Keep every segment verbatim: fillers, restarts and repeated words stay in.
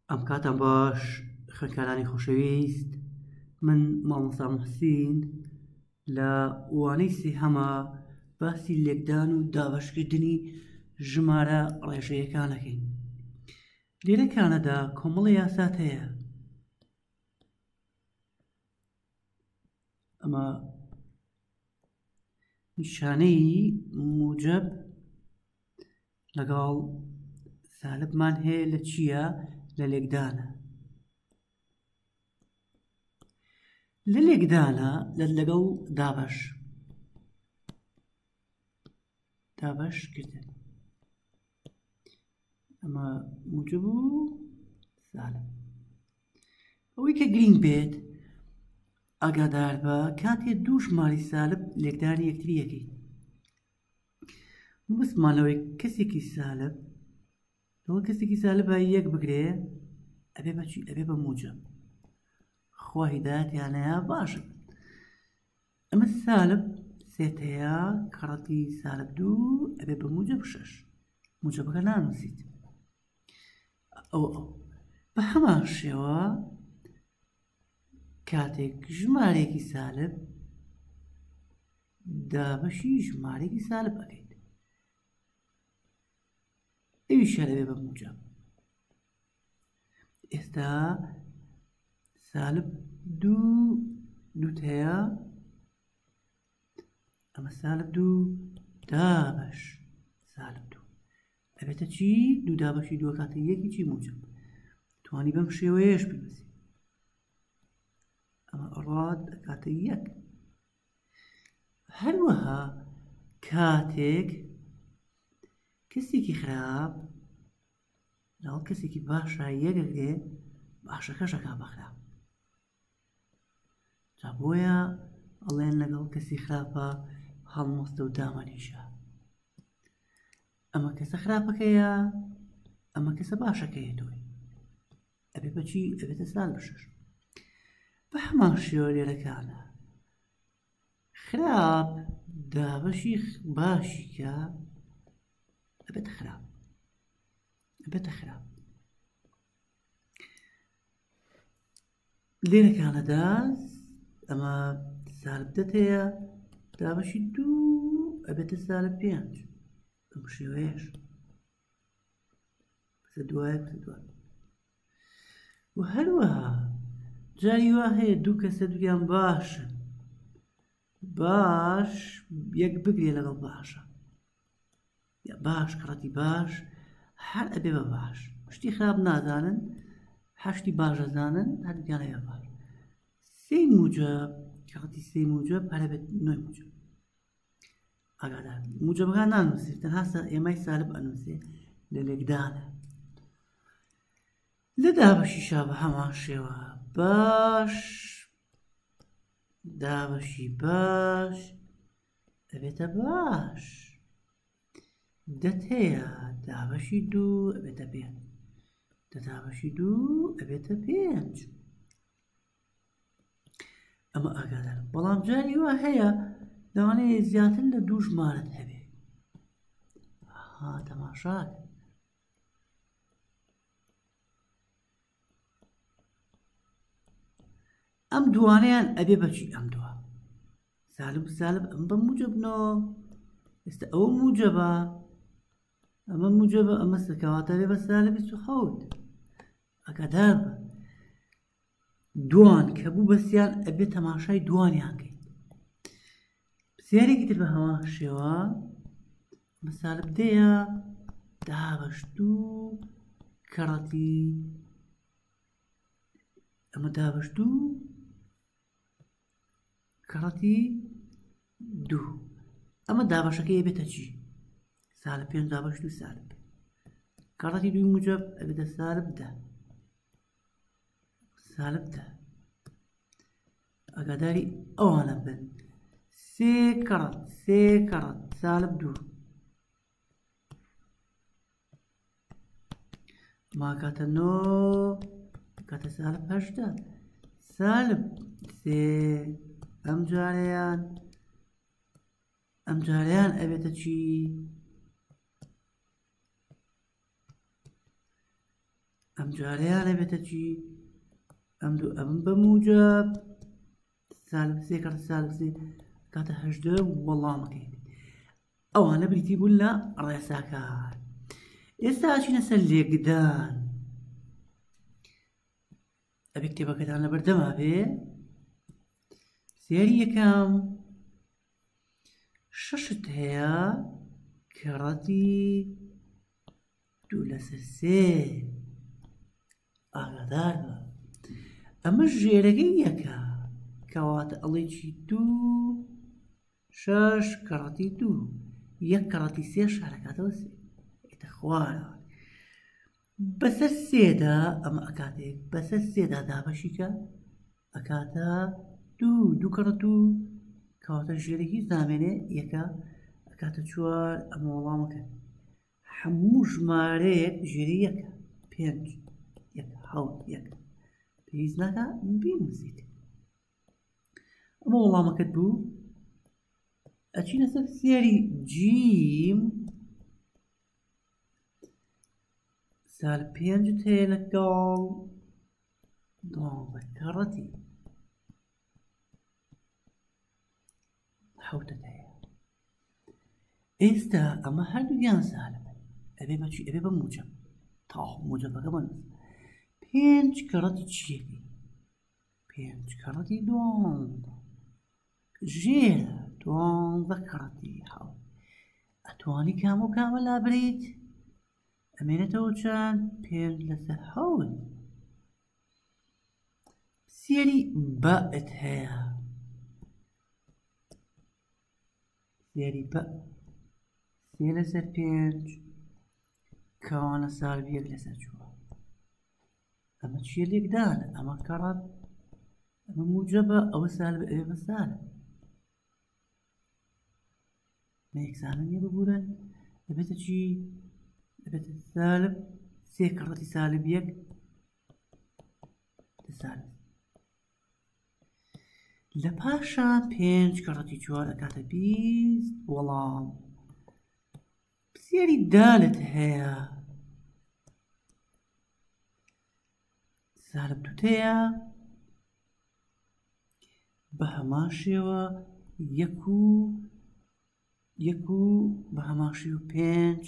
ئەم کاتم باش خوێندکارانی خۆشەویست، من مامۆستا موحسین لە وانەی سێهەمە باسی لێکدان و دابەشکردنی ژمارە ڕێژەیەکانەکەین. لێرە کانەدا کۆمەڵی یاسات هەیە. ئەمە نیشانەی موجب لەگەڵ سالبمان هەیە لە چییە؟ لە لێکدانە. لە لێکدانە لەگەڵ دابەش دابەشکردن. ئەمە موجب و سالب. ئەوەی کە گرنگ بێت ئاگادار بە کاتێ دوو ژماری سالب لێکدانی یەکتری یەکەین. بسمانەوەی کەسێکی سالب لەوە کەسێکی سالب یەک بگرێ ئەبێ بەچی؟ ئەبێ بە موجب. خوا هیدایەتیانەیە باشە. ئەمە سالب سێت هەیە، کەڕەتی سالب دوو ئەبێ بە موجب شەش. موجبەکە نانووسیت. ئەو ئەو بە هەمان شێوە کاتێک ژمارێکی سالب دابەشی ژمارێکی سالب ئەەکەیت، ئەویشە دەبێ بە موجب. ئێستا سالب دوو دووت هەیە، ئەمە سالب دوو دابەش سالب دوو ئەبێتە چی؟ دوو دابەشی دووە کاتە یەکی چی؟ موجب. توانی بەم شێوەیەش بنووسی. ئەمە ڕاد کاتە یەک. هەروەها کاتێک کەسێکی خراپ لەگەڵ کەسێکی باشە یەکەگرێ، باشەکەشەکا بە خراپ. جا بۆیە ئەڵێن لەگەڵ کەسی خراپە هەڵمۆستە و دامەنیشە. ئەمە کەسە خراپەکەیە، ئەمە کەسە باشەکەیە تۆی. ئەبێ بەچی؟ ئەبێتە سال بشش. بە هەمان شێوە لێرەکانە خراپ دابەشی باشی کە ئەبێتە خراپ. ئەبێتە خراپ. لێرەکانەدا ئەمە سالب دەت هەیە، دابەشی دوو ئەبێتە سالب پێنج. ئەم شێوەیەش بەسە دوایە بەسە دوای. و هەروەها جاری وا هەیە دوو کەسە دوویان باشن، باش یەک بگرێ لەگەڵ باشە، یا باش کەڕەتی باش هەر ئەبێ بە باش. شتی خراپ نازانن، هەشتی باش ئەزانن، هەردووکیان هەیە باش. سێی موجب کەڕەتی سێی موجب هەر ئەبێت نۆی موجب. ئاگادار موجبەکان نانووسێت، تەنها ئێمەی سالب ئەنووسێ لە لێکدانە. لە دابەشیشا بە هەمان شێوە باش دابەشی باش ئەبێتە باش. دەت هەیە، دابەشی دوو ئەبێتە پێنج. دە دابەشی دوو ئەبێتە پێنج. ئەمە ئاگادار. بەڵام جاری وا هەیە لەوانەیە زیاتر لە دوو ژمارەت هەبێ. ها تەماشاک. ئەم دوانەیان ئەبێ بەچی؟ ئەم دووە سالب سالب ئەم بە موجبنەوە. ئێستا ئەوە موجبە، ئەمە موجبە، ئەمە سەکەواتە بێ بە سالب بیست و حەوت. ئاگادار بە دوان کە بوو بەسییان ئەبێ تەماشای دوانیان کەیت. پرسیارێکی تر بە هەمان شێوە ئەمە سالب دەیە، دابەش دوو کەڕەتی ئەمە دابەش دوو کەڕەتی دوو. ئەمە دابەشەکەی ئەبێتە چی؟ سالب پێنج دابەش دوو سالب. کەڕەتی دووی موجب ئەبێتە سالب دە. سالب دە. ئاگاداری ئەوانە بن. سێ کەڕەت سێ کەڕەت سالب دوو. ما کاتە نۆ کاتە سالب هەشتا. سالب سێ ئەم جارەیان ئەم جارەیان ئەبێتە چی؟ ئەم جارەیانە بێتە چی؟ ئەم دوو ئەم بەموجب سالب سێ کەڕەتی سالب سێ کاتە هەژدە وەڵامەکەیت. ئەوانە بریتی بوون لە ڕێساکان. ئێستا ئاچینە سەر لێکدان. ئەبێ کتێبەکەتان لە بەردەما بێ. سێری یەکەم شەشت هەیە کەڕەتی دوو لەسەر سێ. ئاگادار بە. ئەمە ژێرەکەی یەکە کەواتە ئەڵێکی دوو شەش کەڕەتی دوو یەک کەڕەتی سێ شارەکاتەوە سێ ئێتە خوارە. بەسەر سێدا ئەمە ئەکاتێک بەسەر سێدا دابەشیکە ئەکاتە دوو دوو کەڕەت و کەواتە ژێرەی نامێنێ یەکە ئەکاتە چوار. ئەمە وەڵامەکە هەموو ژمارەیەک ژێری یەکە پێنج یەک حەوت یەک پێویست ناکە بینووسیت. ئەمە وەڵامەکەت بوو. ئەچینە سەر سێری جیم. سالب پێنجت هەیە لەگەڵ دوانزە کەڕەتی حەوتت هەیە. ئێستا ئەمە هەردووگیان سالبن. ئەبێ بەچی؟ ئەبێ بە موجب. تاڵ موجبەکە بنووس. پێنج کەڕەتی چیەکەی؟ پێنج کەڕەتی دوانزە ژێرە دوانزە کەڕەتی حەوت. ئەتوانی کام و کامە لابریت؟ ئەمێنێتەوە چەند؟ پێنج لەسەر حەوت. سێری بەئت هەیە. سێری بە سێ لەسەر پێنج کەوانە سالب یەک لەسەر چوار. ئەمە چیە؟ لێکدانە. ئەمە کەڕەت ئەمە موجبە ئەوە سالب ئەوێ بە سالب. مە یەکسانە نییە ببورن. دەبێتە چی؟ دەبێتە سالب سێ کەڕەتی سالب یەک دە سالب. لە پاشان پێنج کەڕەتی چوار ئەکاتە بیست وەڵام. سێری دالت هەیە. سالب دووت هەیە بە هەمان شێوە یەک و یەک و بە هەمان شێوە پێنج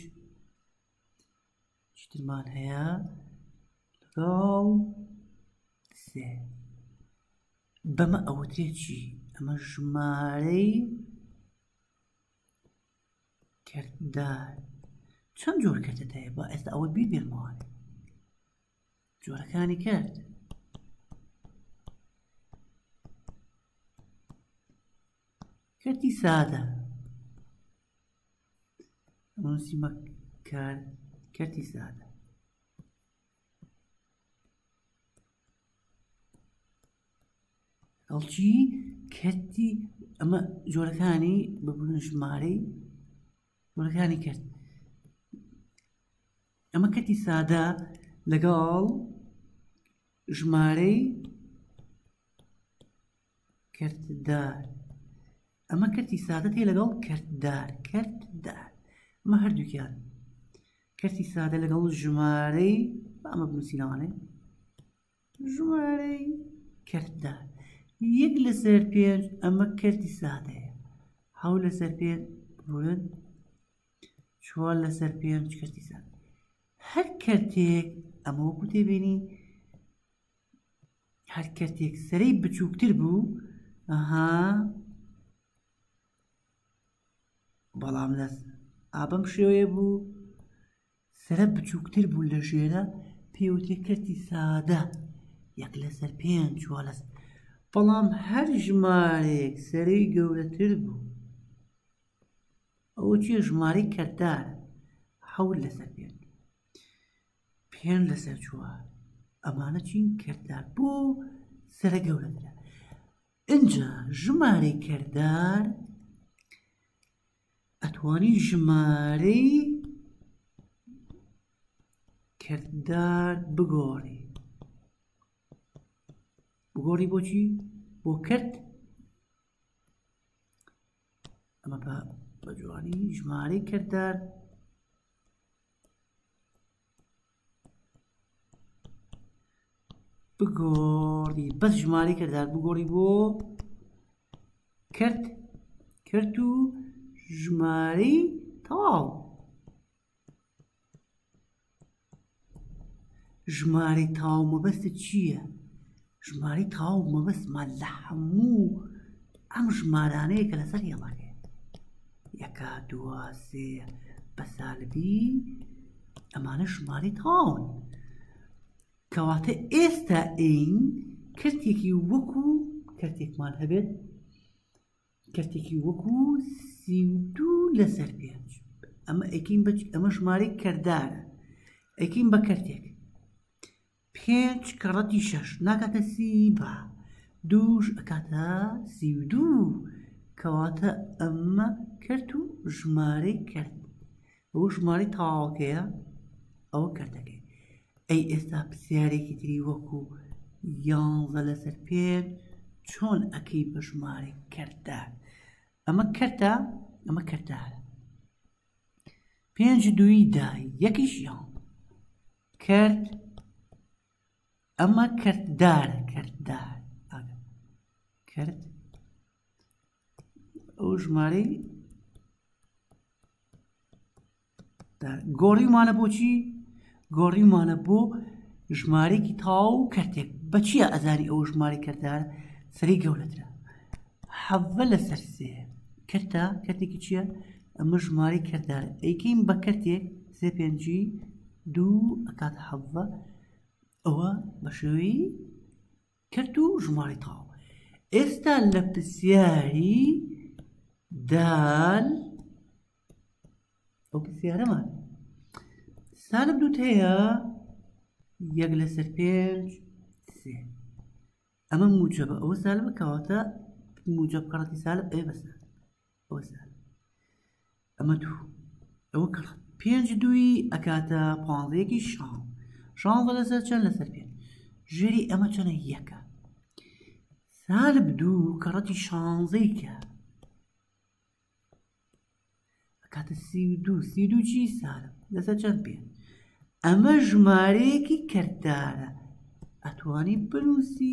چترمان هەیە لەگەڵ سێ. بەمە ئەوترێ چی؟ ئەمە ژمارەی کەرتدار. چەند جۆر کەرتت هەیە؟ با ئێستا ئەوە بیر بێنمەوانێ جۆرەکانی کرد. کەرتی سادە ئەمەنووسیمە کار کەرتی سادە. ئەڵچی کەرتی ئەمە جۆرەکانی ببوون ژمارەی جۆرەکانی کرد. ئەمە کەرتی سادە لەگەڵ ژمارەی کەرتدار. ئەمە کەرتی سادەت هەیە لەگەڵ کەرتدار. کەرتدار ئەمە هەردووکیان کەرتی سادە لەگەڵ ژمارەی ئەمە بنووسینەوانێ ژمارەی کەرتدار. یەک لەسەر پێنج ئەمە کەرتی سادەیە. حەوت لەسەر پێنج بورن چوار لەسەر پێنج کەرتی سادە. هەر کەرتێک ئەمە وەکو تێبینی هەر کەرتێک سەرەی بچووکتر بوو ئەها بەڵام دەست ئابەم شێوەیە بوو سەرە بچووکتر بوو لە ژێرە پێوترێ کەرتی سادە. یەک لەسەر پێنج چوار لەسەر. بەڵام هەر ژمارەیەک سەرەی گەورەتر بوو ئەوە چیە؟ ژمارەی کەرتدارە. حەوت لەسەر پێنج پێنج لەسەر چوار ئەمانە چین؟ کەرتدار بوو سەرە گەورەترە. ئینجا ژمارەی کەرتدار ئەتوانی ژمارەی کەرتدار بگۆڕی. بگۆڕی بۆچی؟ بۆ کەرت ئەمە بە جوانی ژمارەی کەرتدار بگۆڕی بەس ژمارەی کردار بگۆڕی بۆ کرد کرد و ژمارەی تەواو ژمارەی تەواو مەبەستت چییە؟ ژمارەی تەواو مەبەستمان لە هەموو ئەم ژمارانەیە کە لەسەر هێڵەکەی یەکا دووە سێ بە سالبی ئەمانە ژمارەی تەواون کەواتە ئێستا ئین کردێکی وەکو کردێکمان هەبێت کردێکی وەکو سی و دوو لەسەر پێنج ئەمە ئەکەین بە ئەمە ژمارەی کەردارە ئەکەین بە کردێک پێنج کەڕەتی شەش ناکاتە سی بە دووش ئەکاتە سی و دوو کەواتە ئەمە کرد و ژمارەی کرد ئەوە ژمارەی تەواوەکەیە ئەوە کردەکەی ئەی ئێستا پرسیارێکی تری وەکو یانزە لەسەر پێنج چۆن ئەکەی بە ژمارەی کردار ئەمە کردە ئەمە کردارە پێنج دووی دای یەکیش یان کرد ئەمە کرددارە کرددار کرد ئەو ژمارەی گۆڕیمانە بۆچی؟ گۆڕیمانە بۆ ژمارەیەکی تەواو کردێک بە چییە ئەزانی ئەو ژمارەی کرددارە سەری گەورەترە حەڤە لەسەر سێ کردە کردێکی چییە؟ ئەمە ژمارەی کرددارە ئەیکەین بە کردێک سێ پێنجی دوو ئەکاتە حەڤە ئەوە بە شێوەی کرد و ژمارەی تەواو ئێستا لە پرسیاری دال ئەو پرسیارەمان سالب دووت هەیە یەک لەسەر پێنج سێ ئەمە موجبە ئەوە سالبە کەواتە موجب کەڕەتی سالب ئەوێ بەسە ئەوە سالب ئەمە دوو ئەوە کەڕەت پێنج دووی ئەکاتە پانزەیەکی شان شانزە لەسەر چەند لەسەر پێنج ژێری ئەمە چەنە یەکە سالب دوو کەڕەتی شانزەی کە ئەکاتە سی و دوو سی دوو چی سالب لەسەر چەند پێنج ئەمە ژمارەیەکی کرددارە ئەتوانی بنووسی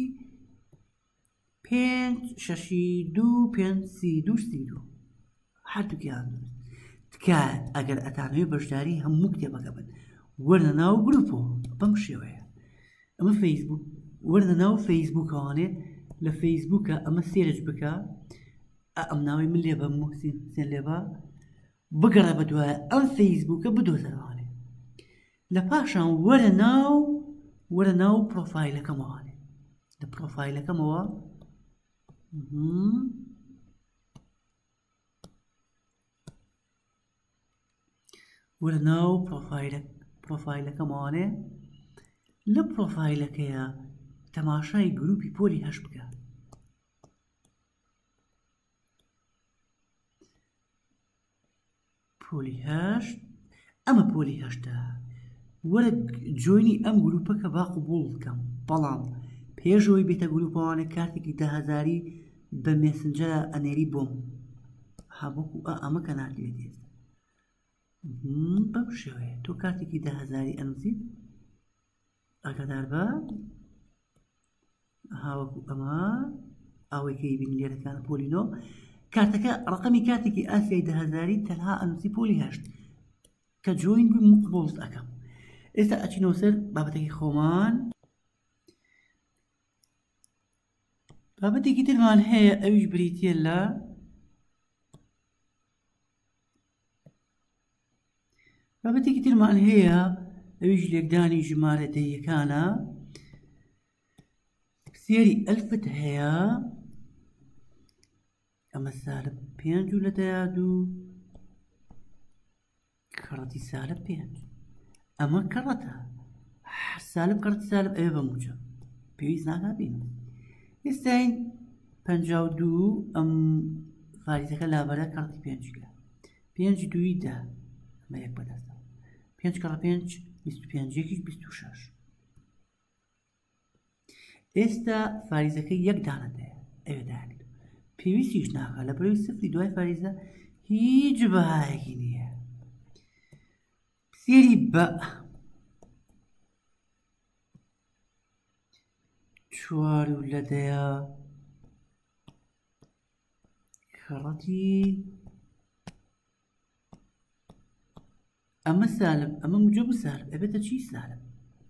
پێنج شەشی دوو پێنج سی دوو سی دوو هەردووکیان تکە ئەگەر ئەتانەوێ بەشداری هەموو کتێبەکە بن وەرنە ناو گروپۆ بەم شێوەیە ئەمە فەیسبوک وەرنە ناو فەیسبوکەوانێ لە فەیسبوکە ئەمە سێرج بکە ئەم ناوی من لێبە موحسین حوسێن لێبە بگەڕە بە دوایە ئەم فەیسبوکە بدۆزەوانێ لە پاشان وەرە ناو وەرە ناو پرۆفایلەکەمەوانێ لە پرۆفایلەکەمەوە وەرە ناو پرۆفایلەکەمەوانێ لە پرۆفایلەکەیە تەماشای گروپی پۆلی هەشت بکە پۆلی هەشت ئەمە پۆلی هەشتە وەرە جۆینی ئەم گروپەکە با قبوڵ بکەم بەڵام پێشەوەی بێتە گروپەوانە کارتێکی دەهەزاری بە مێسنجەرە ئەنێری بۆم هەبووکو ئەمە کە ناردوێت ئێستا بەم شێوەیە تۆ کارتێکی دەهەزاری ئەنووسیت ئاگادار بە هاوەکو ئەمە ئەوەیکەی بینی لێرەکانە پۆلینۆ کارتەکە ڕقەمی کاتێکی ئاسیای دەهەزاری تەنها ئەنووسی پۆلی هەشت کە جۆین بووی مقبوڵ ئەەکەم ئێستا ئەچینەوە سەر بابەتێکی خۆمان بابەتێکی ترمان هەیە ئەویش بریتیە لە بابەتێکی ترمان هەیە ئەویش لێکدانی ژمارە دەیەکانە سێری ئەلفت هەیە ئەمە سالب پێنج و لەدەیا دوو کەڕەتی سالب پێنج ئەمە کەڕەتە سالب کەڕەتی سالب ئەوێ بە موجب پێویست ناکا بینم ئێستاین پەنجا و دوو ئەم فاریزەکە لابەرە کەڕەتی پێنجگە پێنج دووی دا ئەمە یەک بەدەستە پێنج کەڕە پێنج بیست و پێنج یەکیش بیست و شەش ئێستا فاریزەکە یەک دانەدەیە ئەوێ داهێنێت پێویستیش ناکە لە بەرەوەی سفری دوای فاریزە هیچ بەهایەکی نییە سێری بە چوار و لەدەیە کەڕەتی ئەمە سالب ئەمە موجب سالب ئەبێتە چی سالب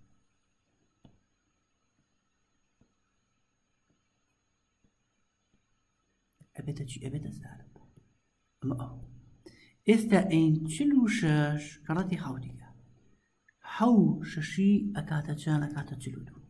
ئەبێتە چی ئەبێتە سالب ئەمە ئەو ئێستا ئەین چل و شەش کەڕەتی حەوتیکە حەو شەشی ئەکاتە چەند ئەکاتە چل و دوو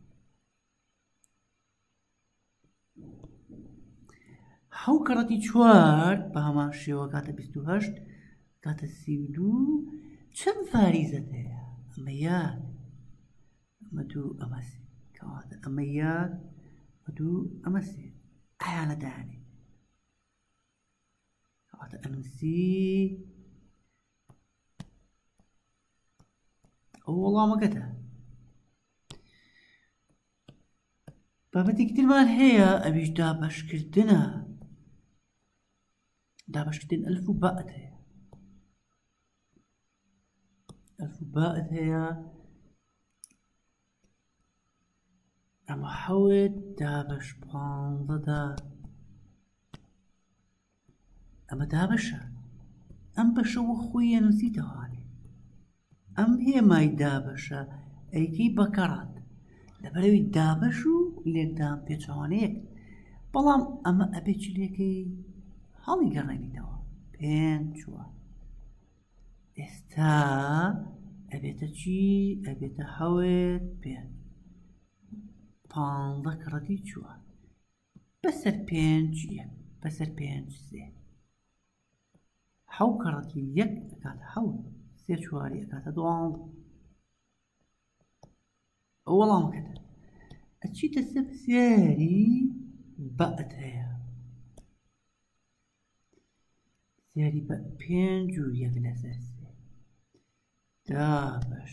حەو کەڕەتی چوار بە هەمان شێوە کاتە بیست و هەشت کاتە سی و دوو چەند فاریزەت هەیە ئەمە یەک ئەمە دوو ئەمە سێ کەواتە ئەمە یەک ئەمە دوو ئەمە سێ ئایانە دایانێ کەواتە ئەنووسی ئەو وەڵامەکەتە بابەتێکی ترمان هەیە ئەویش دابەشکردنە دابەشکردن ئەلف و بەئت هەیە ئەلف و بەئت هەیە ئەمە حەوت دابەش پانزەدا ئەمە دابەشە ئەم بەشەوە خۆی ئەنووسیتەوانێ ئەم هێمای دابەشە ئەیکەی بەکەڕات لەبەرەوەی دابەش و لێکدان پێچەوانەیەک بەڵام ئەمە ئەبێ چلێکەی هەڵی گەڕێنیتەوە پێنج چوار ئێستا ئەبێتە چی ئەبێتە حەوت پێنج پانزە کەڕەتی چوار بەسەر پێنج یەک بەسەر پێنج سێ حەو کەڕەتی یەک ئەکاتە حەوت سێ چواری ئەکاتە دوانزە ئەو وەڵامەکەتە ئەچیتە سەر سێری بەئت هەیە سێری بە پێنج و یەک لەسەر سێ دابەش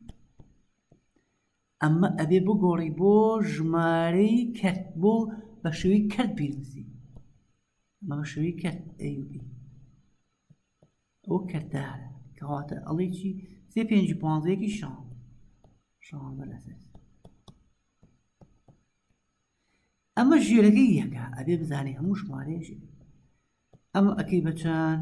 ئەمە ئەبێ بگۆڕی بۆ ژمارەی کەرت بۆ بە شێوەی کەرت بینووسی ئەمە بە شێوەی کەرت ئەی و بی ئەوە کەرتدارە کەواتە ئەڵێ چی سێ پێنجی پانزەیەکی شان شانزە لەسەر ئەمە ژێرەکەی یەکە ئەبێ بزانێ هەموو ژمارەیەشی ئەمە ئەکەی بە چەند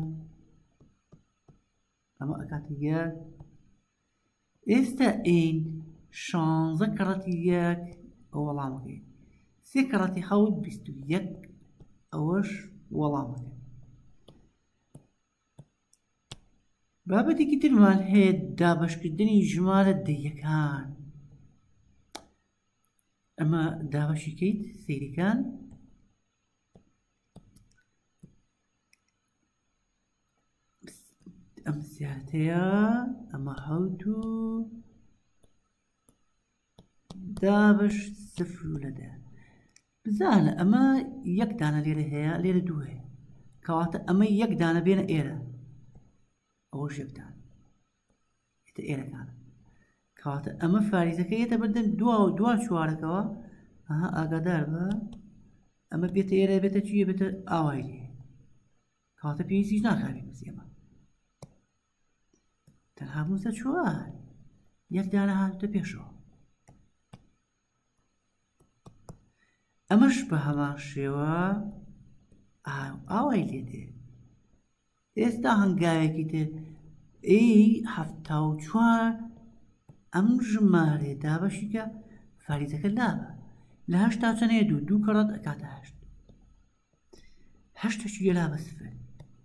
ئەمە ئەکاتە یەک ئێستا ئین شانزە کەڕەتی یەک ئەو وەڵامەکەی سێ کەڕەتی حەوت بیست و یەک ئەوەش وەڵامەکە بابەتێکی ترمان هەیە دابەشکردنی ژمارە دەیەکان ئەمە دابەشیکەیت سەیریکان ئەم زیاتەیە ئەمە حەوت و دابش سفر و لەدە بزانە ئەمە یەک دانە لێرە هەیە لێرە دوو هەیە کەواتە ئەمە یەک دانە بێنە ئێرە ئەوەش یەک دانە ئێتە ئێرەکانە کەواتە ئەمە فاریزەکە یێتە بەردەم دوا و دوا چوارەکەوە ئەها ئاگادار بە ئەمە بێتە ئێرە بێتە چیە بێتە ئاوای لێ کەواتە پێویستیش ناکاوی بزی ئەمە تەنها بووسە چوار یەک دانە هاتوتە پێشەوە ئەمەش بە هەمان شێوە ئاوای لێ دێ ئێستا هەنگاوێکی تر ئەی هەفتا و چوار ئەم ژمارێ دابەشیکە فاریزەکە لابە لە هەشتا چەندەیە دوو دوو کەڕەت ئەکاتە هەشت هەشتەشی گەلا بە سفر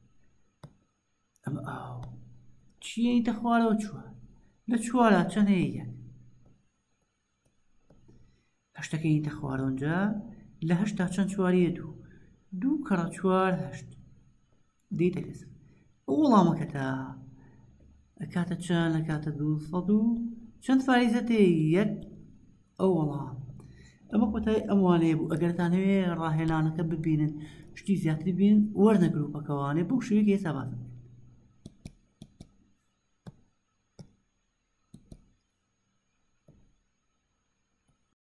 ئەمە ئاو چیەیتە خوارەوە چوار لە چوارە چەند هەیە یەک هەشتەکەیتە خوارەوەنجا لە هەشتا چەند چواریە دوو دوو کەڕە چوار هەشت دیتە لەسەر ئەو وەڵامەکەتە ئەکاتە چەند ئەکاتە دوو سەد و چەند فاریزەت هەیە یەک ئەو وەڵام ئەمە کۆتای ئەموانەیە بوو ئەگەرتان هەوێ ڕاهێنانەکە ببینن شتی زیاتر بین وەرنە گروپەکەوانێ بۆ شوێکی هێستا باسم